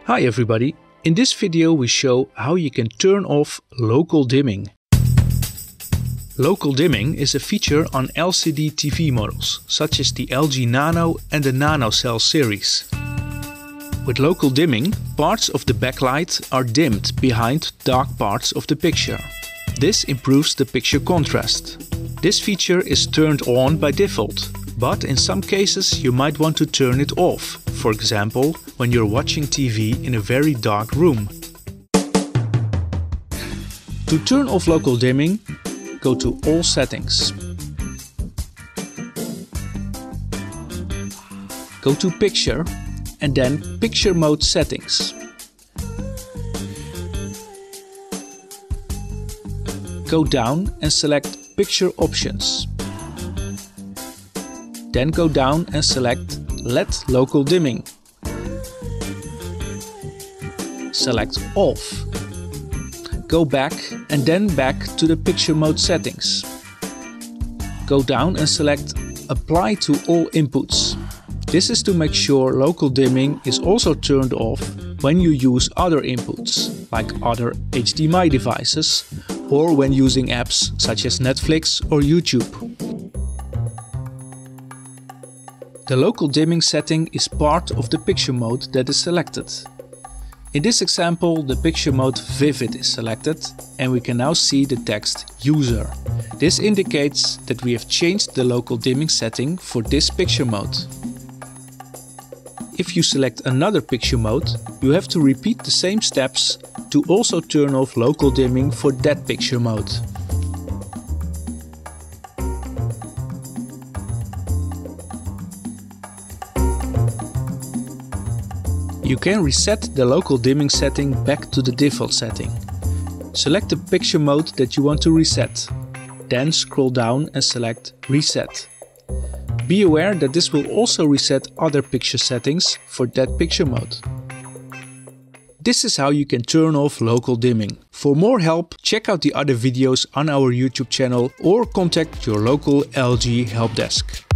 Hi everybody, in this video we show how you can turn off local dimming. Local dimming is a feature on LCD TV models, such as the LG Nano and the NanoCell series. With local dimming, parts of the backlight are dimmed behind dark parts of the picture. This improves the picture contrast. This feature is turned on by default, but in some cases you might want to turn it off, for example when you're watching TV in a very dark room. To turn off local dimming, go to All Settings. Go to Picture and then Picture Mode Settings. Go down and select Picture Options. Then go down and select LED Local Dimming. Select Off. Go back and then back to the Picture Mode settings. Go down and select Apply to all inputs. This is to make sure local dimming is also turned off when you use other inputs, like other HDMI devices, or when using apps such as Netflix or YouTube. The local dimming setting is part of the picture mode that is selected. In this example, the picture mode Vivid is selected and we can now see the text User. This indicates that we have changed the local dimming setting for this picture mode. If you select another picture mode, you have to repeat the same steps to also turn off local dimming for that picture mode. You can reset the local dimming setting back to the default setting. Select the picture mode that you want to reset. Then scroll down and select Reset. Be aware that this will also reset other picture settings for that picture mode. This is how you can turn off local dimming. For more help, check out the other videos on our YouTube channel or contact your local LG help desk.